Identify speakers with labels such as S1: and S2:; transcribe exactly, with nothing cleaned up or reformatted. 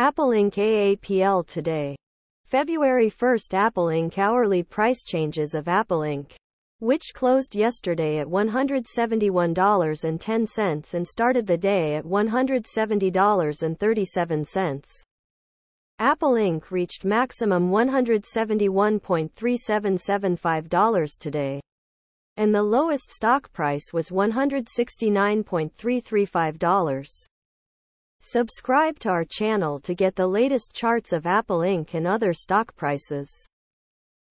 S1: Apple Incorporated A A P L today. February first, Apple Incorporated hourly price changes of Apple Incorporated, which closed yesterday at one hundred seventy-one dollars and ten cents and started the day at one hundred seventy dollars and thirty-seven cents. Apple Incorporated reached maximum one hundred seventy-one point three seven seven five dollars today, and the lowest stock price was one hundred sixty-nine point three three five dollars. Subscribe to our channel to get the latest charts of Apple Incorporated and other stock prices.